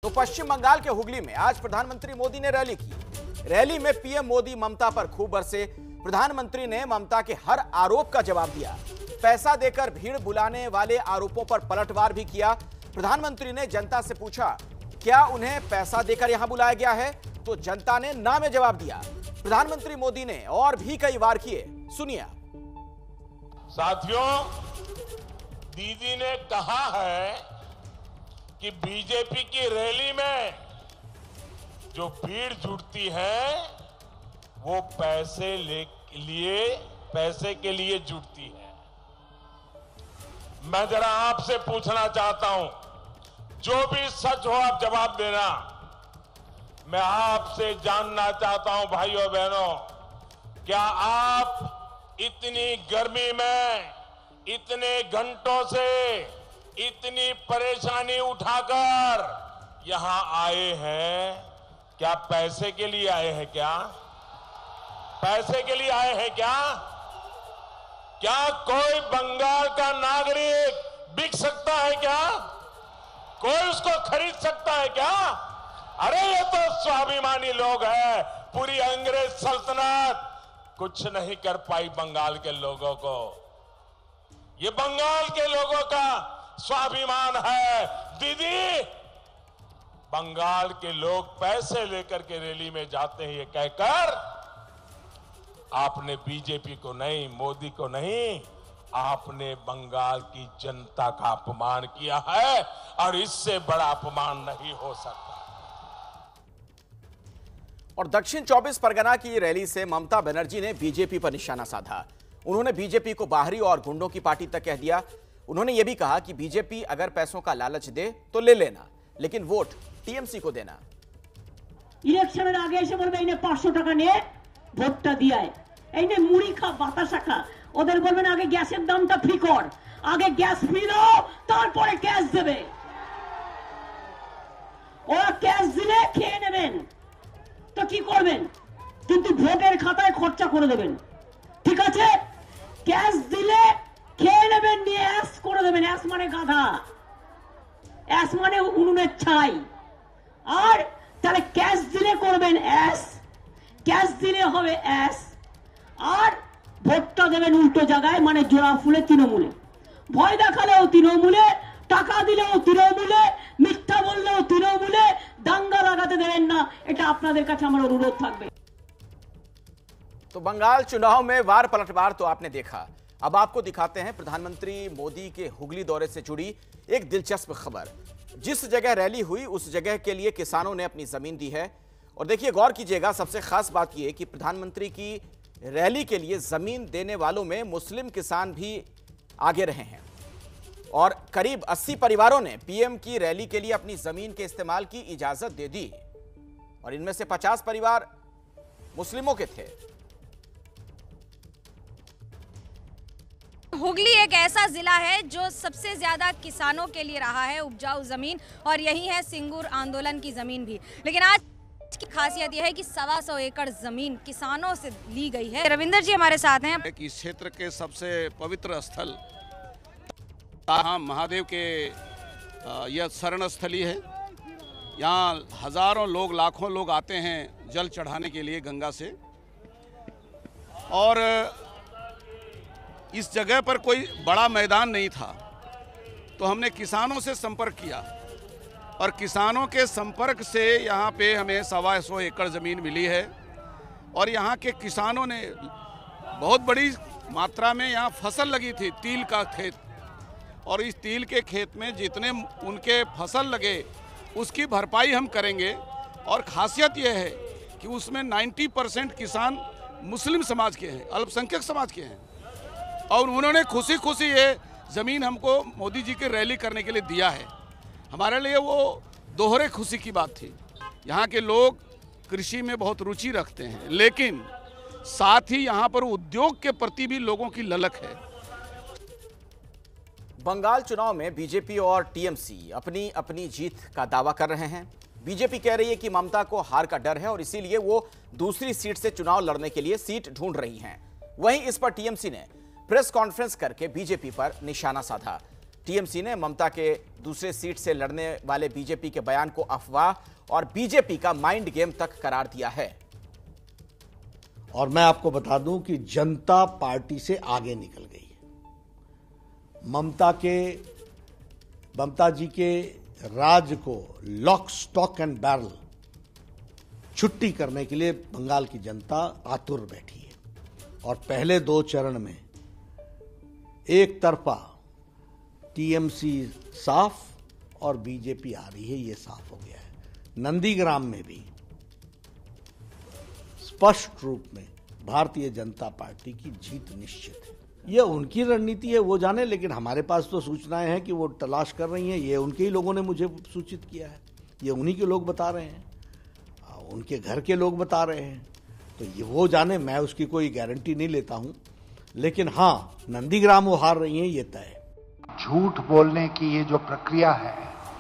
तो पश्चिम बंगाल के हुगली में आज प्रधानमंत्री मोदी ने रैली की। रैली में पीएम मोदी ममता पर खूब बरसे। प्रधानमंत्री ने ममता के हर आरोप का जवाब दिया। पैसा देकर भीड़ बुलाने वाले आरोपों पर पलटवार भी किया। प्रधानमंत्री ने जनता से पूछा, क्या उन्हें पैसा देकर यहां बुलाया गया है? तो जनता ने ना में जवाब दिया। प्रधानमंत्री मोदी ने और भी कई वार किए, सुनिए। साथियों, दीदी ने कहा है कि बीजेपी की रैली में जो भीड़ जुटती है वो पैसे के लिए जुटती है। मैं जरा आपसे पूछना चाहता हूं, जो भी सच हो आप जवाब देना। मैं आपसे जानना चाहता हूं भाइयों बहनों, क्या आप इतनी गर्मी में इतने घंटों से इतनी परेशानी उठाकर यहां आए हैं, क्या पैसे के लिए आए हैं? क्या पैसे के लिए आए हैं? क्या कोई बंगाल का नागरिक बिक सकता है? क्या कोई उसको खरीद सकता है? क्या अरे ये तो स्वाभिमानी लोग हैं। पूरी अंग्रेज सल्तनत कुछ नहीं कर पाई बंगाल के लोगों को। ये बंगाल के लोगों का स्वाभिमान है। दीदी, बंगाल के लोग पैसे लेकर के रैली में जाते हैं, ये कहकर आपने बीजेपी को नहीं, मोदी को नहीं, आपने बंगाल की जनता का अपमान किया है और इससे बड़ा अपमान नहीं हो सकता। और दक्षिण 24 परगना की रैली से ममता बनर्जी ने बीजेपी पर निशाना साधा। उन्होंने बीजेपी को बाहरी और गुंडों की पार्टी तक कह दिया। उन्होंने यह भी कहा कि बीजेपी अगर पैसों का लालच दे तो ले लेना, लेकिन वोट टीएमसी को देना। ইলেকশনের আগে এসে বলবে ইনে 500 টাকা নিয়ে ভোটটা দিয়ায়, এইনে মুড়ি খা বাতাসা খা। ওদের বলবেন আগে গ্যাসের দামটা ফ্রি কর, আগে গ্যাস ফ্রি দাও তারপরে ক্যাশ দেবে। ওরা ক্যাশ দিলে খেয়ে নেবেন, তো কি করবেন? কিন্তু ভোটের খাতায় খরচা করে দেবেন, ঠিক আছে? ক্যাশ দিলে খেয়ে নেবেন, নিয়ে অ্যাস করে দেবেন। অ্যাস মানে গাধা, অ্যাস মানে উনুনের ছাই। আর তাহলে ক্যাশ দিলে করবেন অ্যাস, ক্যাশ দিলে হবে অ্যাস, আর ভোটটা দেবেন উল্টো জায়গায়, মানে জোড়া ফুলে তৃণমূলে। ভয় দেখালেও তৃণমূলে, টাকা দিলেও তৃণমূলে, মিথ্যা বললেও তৃণমূলে, দাঙ্গা লাগাতে দেবেন না। এটা আপনাদের কাছে আমার অনুরোধ থাকবে। तो बंगाल चुनाव में वार पलटवार तो आपने देखा। अब आपको दिखाते हैं प्रधानमंत्री मोदी के हुगली दौरे से जुड़ी एक दिलचस्प खबर। जिस जगह रैली हुई उस जगह के लिए किसानों ने अपनी जमीन दी है। और देखिए, गौर कीजिएगा, सबसे खास बात यह कि प्रधानमंत्री की रैली के लिए जमीन देने वालों में मुस्लिम किसान भी आगे रहे हैं। और करीब 80 परिवारों ने पीएम की रैली के लिए अपनी जमीन के इस्तेमाल की इजाजत दे दी और इनमें से 50 परिवार मुस्लिमों के थे। हुगली एक ऐसा जिला है जो सबसे ज्यादा किसानों के लिए रहा है उपजाऊ जमीन, और यही है सिंगूर आंदोलन की जमीन भी। लेकिन आज की खासियत यह है कि 125 एकड़ जमीन किसानों से ली गई है। रविंदर जी हमारे साथ हैं। इस क्षेत्र के सबसे पवित्र स्थल महादेव के यह शरण स्थली है। यहाँ हजारों लोग, लाखों लोग आते हैं जल चढ़ाने के लिए गंगा से। और इस जगह पर कोई बड़ा मैदान नहीं था, तो हमने किसानों से संपर्क किया और किसानों के संपर्क से यहाँ पे हमें 125 एकड़ ज़मीन मिली है। और यहाँ के किसानों ने बहुत बड़ी मात्रा में यहाँ फसल लगी थी, तिल का खेत, और इस तिल के खेत में जितने उनके फसल लगे उसकी भरपाई हम करेंगे। और खासियत यह है कि उसमें 90% किसान मुस्लिम समाज के हैं, अल्पसंख्यक समाज के हैं। और उन्होंने खुशी खुशी ये ज़मीन हमको मोदी जी की रैली करने के लिए दिया है। हमारे लिए वो दोहरे खुशी की बात थी। यहाँ के लोग कृषि में बहुत रुचि रखते हैं, लेकिन साथ ही यहाँ पर उद्योग के प्रति भी लोगों की ललक है। बंगाल चुनाव में बीजेपी और टीएमसी अपनी अपनी जीत का दावा कर रहे हैं। बीजेपी कह रही है कि ममता को हार का डर है और इसीलिए वो दूसरी सीट से चुनाव लड़ने के लिए सीट ढूंढ रही हैं। वहीं इस पर टीएमसी ने प्रेस कॉन्फ्रेंस करके बीजेपी पर निशाना साधा। टीएमसी ने ममता के दूसरे सीट से लड़ने वाले बीजेपी के बयान को अफवाह और बीजेपी का माइंड गेम तक करार दिया है। और मैं आपको बता दूं कि जनता पार्टी से आगे निकल गई है। ममता जी के राज को लॉक स्टॉक एंड बैरल छुट्टी करने के लिए बंगाल की जनता आतुर बैठी है। और पहले 2 चरण में एक तरफा टीएमसी साफ और बीजेपी आ रही है, ये साफ हो गया है। नंदीग्राम में भी स्पष्ट रूप में भारतीय जनता पार्टी की जीत निश्चित है। यह उनकी रणनीति है, वो जाने, लेकिन हमारे पास तो सूचनाएं हैं कि वो तलाश कर रही हैं। ये उनके ही लोगों ने मुझे सूचित किया है, ये उन्हीं के लोग बता रहे हैं, उनके घर के लोग बता रहे हैं। तो ये वो जाने, मैं उसकी कोई गारंटी नहीं लेता हूं, लेकिन हां, नंदीग्राम वो हार रही हैं, ये तय है। झूठ बोलने की ये जो प्रक्रिया है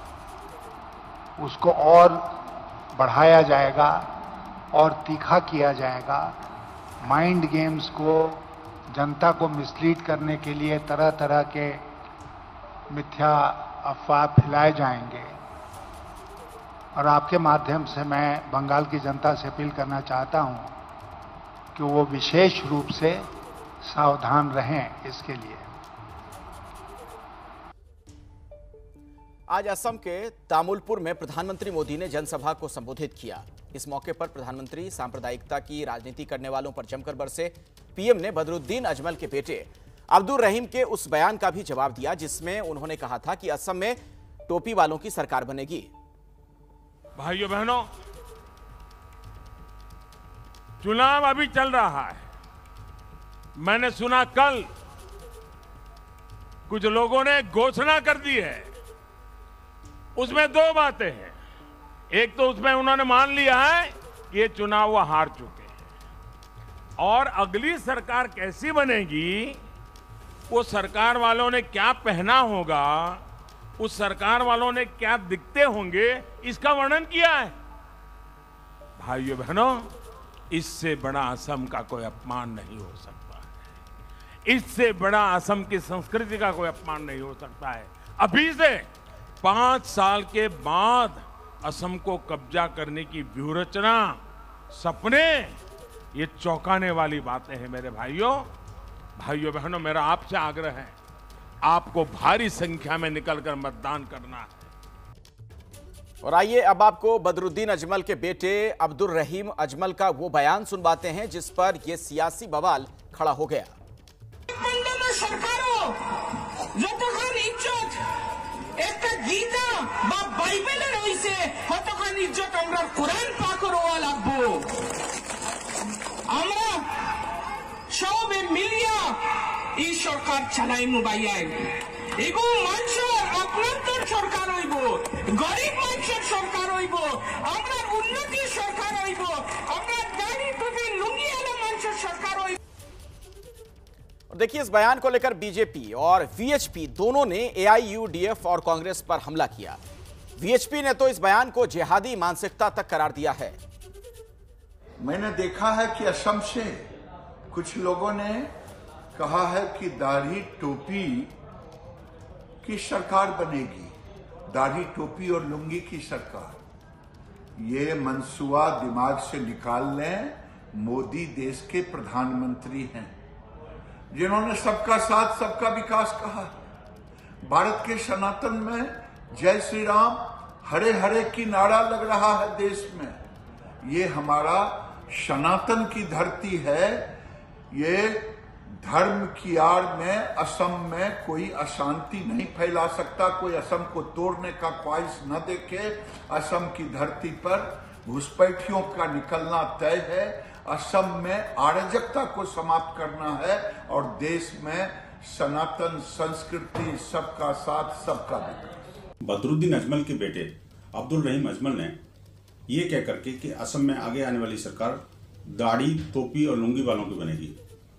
उसको और बढ़ाया जाएगा और तीखा किया जाएगा। माइंड गेम्स को, जनता को मिसलीड करने के लिए तरह तरह के मिथ्या अफवाह फैलाए जाएंगे। और आपके माध्यम से मैं बंगाल की जनता से अपील करना चाहता हूं कि वो विशेष रूप से सावधान रहें इसके लिए। आज असम के तामुलपुर में प्रधानमंत्री मोदी ने जनसभा को संबोधित किया। इस मौके पर प्रधानमंत्री सांप्रदायिकता की राजनीति करने वालों पर जमकर बरसे। पीएम ने बदरुद्दीन अजमल के बेटे अब्दुल रहीम के उस बयान का भी जवाब दिया जिसमें उन्होंने कहा था कि असम में टोपी वालों की सरकार बनेगी। भाइयों बहनों, चुनाव अभी चल रहा है। मैंने सुना कल कुछ लोगों ने घोषणा कर दी है। उसमें 2 बातें हैं। एक तो उसमें उन्होंने मान लिया है कि ये चुनाव वो हार चुके हैं, और अगली सरकार कैसी बनेगी, वो सरकार वालों ने क्या पहना होगा, उस सरकार वालों ने क्या दिखते होंगे, इसका वर्णन किया है। भाइयों बहनों, इससे बड़ा असम का कोई अपमान नहीं हो सकता है। इससे बड़ा असम की संस्कृति का कोई अपमान नहीं हो सकता है। अभी से 5 साल के बाद असम को कब्जा करने की व्यूहरचना, सपने, ये चौंकाने वाली बातें हैं मेरे भाइयों। भाइयों बहनों, मेरा आपसे आग्रह है, आपको भारी संख्या में निकलकर मतदान करना है। और आइए अब आपको बदरुद्दीन अजमल के बेटे अब्दुल रहीम अजमल का वो बयान सुनवाते हैं जिस पर यह सियासी बवाल खड़ा हो गया। সরকার চালাইমু ভাইয়াই এগো মানুষের আপনার সরকার হইব, গরিব মানুষের সরকার হইব, আমরা উন্নতির সরকার হইব, আমরা দাড়ি টুপি লুঙ্গি वाला মানুষের সরকার হইব। और देखिए, इस बयान को लेकर बीजेपी और वीएचपी दोनों ने एआईयूडीएफ और कांग्रेस पर हमला किया। वीएचपी ने तो इस बयान को जिहादी मानसिकता तक करार दिया है। मैंने देखा है कि असम से कुछ लोगों ने कहा है कि दाढ़ी टोपी की सरकार बनेगी, दाढ़ी टोपी और लुंगी की सरकार। ये मंसूबा दिमाग से निकाल लें। मोदी देश के प्रधानमंत्री हैं जिन्होंने सबका साथ सबका विकास कहा। भारत के सनातन में जय श्री राम, हरे हरे की नारा लग रहा है देश में। ये हमारा सनातन की धरती है। ये धर्म की आड़ में असम में कोई अशांति नहीं फैला सकता। कोई असम को तोड़ने का ख्वाहिश न देखे। असम की धरती पर घुसपैठियों का निकलना तय है। असम में अराजकता को समाप्त करना है और देश में सनातन संस्कृति, सबका साथ सबका विकास। बदरुद्दीन अजमल के बेटे अब्दुल रहीम अजमल ने ये कह करके कि असम में आगे आने वाली सरकार दाढ़ी, टोपी और लुंगी वालों की बनेगी,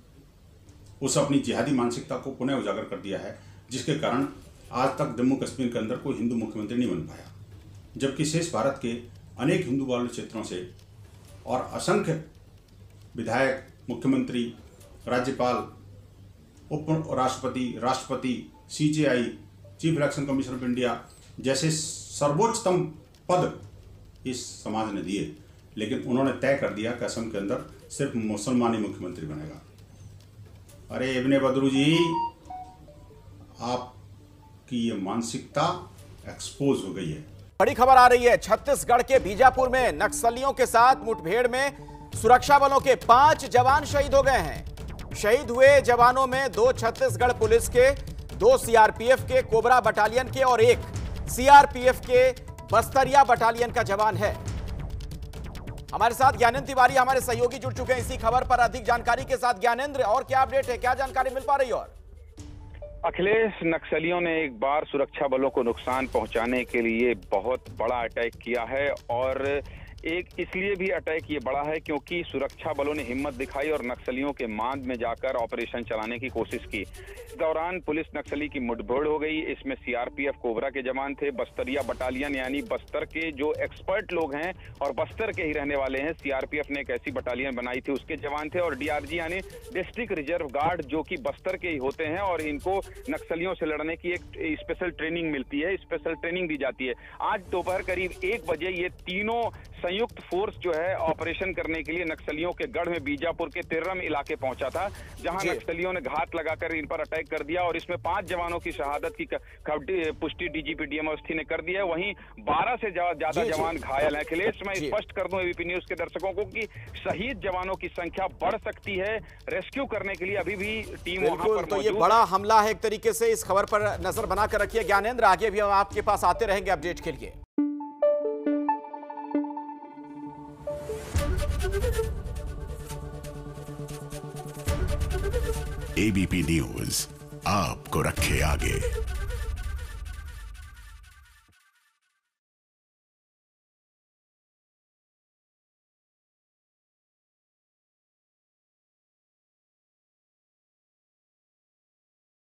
उस अपनी जिहादी मानसिकता को पुनः उजागर कर दिया है, जिसके कारण आज तक जम्मू कश्मीर के अंदर कोई हिंदू मुख्यमंत्री नहीं बन पाया, जबकि शेष भारत के अनेक हिंदू बहुल क्षेत्रों से और असंख्य विधायक, मुख्यमंत्री, राज्यपाल, उप राष्ट्रपति, राष्ट्रपति, CJI chief election commissioner of India जैसे सर्वोच्चतम पद इस समाज ने दिए, लेकिन उन्होंने तय कर दिया कि असम के अंदर सिर्फ मुसलमान ही मुख्यमंत्री बनेगा। अरे इब्ने बदरू जी, आपकी ये मानसिकता एक्सपोज हो गई है। बड़ी खबर आ रही है, छत्तीसगढ़ के बीजापुर में नक्सलियों के साथ मुठभेड़ में सुरक्षा बलों के 5 जवान शहीद हो गए हैं। शहीद हुए जवानों में 2 छत्तीसगढ़ पुलिस के, 2 सीआरपीएफ के कोबरा बटालियन के और 1 सीआरपीएफ के बस्तरिया बटालियन का जवान है। हमारे साथ ज्ञानेंद्र तिवारी हमारे सहयोगी जुड़ चुके हैं इसी खबर पर अधिक जानकारी के साथ। ज्ञानेंद्र, और क्या अपडेट है, क्या जानकारी मिल पा रही है? और अखिलेश, नक्सलियों ने एक बार सुरक्षा बलों को नुकसान पहुंचाने के लिए बहुत बड़ा अटैक किया है, और एक इसलिए भी अटैक ये बड़ा है क्योंकि सुरक्षा बलों ने हिम्मत दिखाई और नक्सलियों के मांद में जाकर ऑपरेशन चलाने की कोशिश की। इस दौरान पुलिस नक्सली की मुठभेड़ हो गई। इसमें सीआरपीएफ कोबरा के जवान थे, बस्तरिया बटालियन यानी बस्तर के जो एक्सपर्ट लोग हैं और बस्तर के ही रहने वाले हैं, सीआरपीएफ ने एक ऐसी बटालियन बनाई थी, उसके जवान थे, और डीआरजी यानी डिस्ट्रिक्ट रिजर्व गार्ड जो कि बस्तर के ही होते हैं, और इनको नक्सलियों से लड़ने की एक स्पेशल ट्रेनिंग मिलती है, स्पेशल ट्रेनिंग दी जाती है। आज दोपहर करीब 1 बजे ये तीनों संयुक्त फोर्स जो है ऑपरेशन करने के लिए नक्सलियों के गढ़ में बीजापुर के तिर्रम इलाके पहुंचा था, जहां नक्सलियों ने घात लगाकर इन पर अटैक कर दिया और इसमें 5 जवानों की शहादत की पुष्टि डीजीपी डीएम अवस्थी ने कर दिया है। वहीं 12 से ज्यादा जवान घायल हैं। अखिलेश, मैं स्पष्ट कर दूं एबीपी न्यूज के दर्शकों को कि शहीद जवानों की संख्या बढ़ सकती है। रेस्क्यू करने के लिए अभी भी टीम वहां पर तो ये बड़ा हमला है एक तरीके से। इस खबर पर नजर बनाकर रखिए ज्ञानेंद्र, आगे भी हम आपके पास आते रहेंगे अपडेट के लिए। एबीपी न्यूज आपको रखे आगे।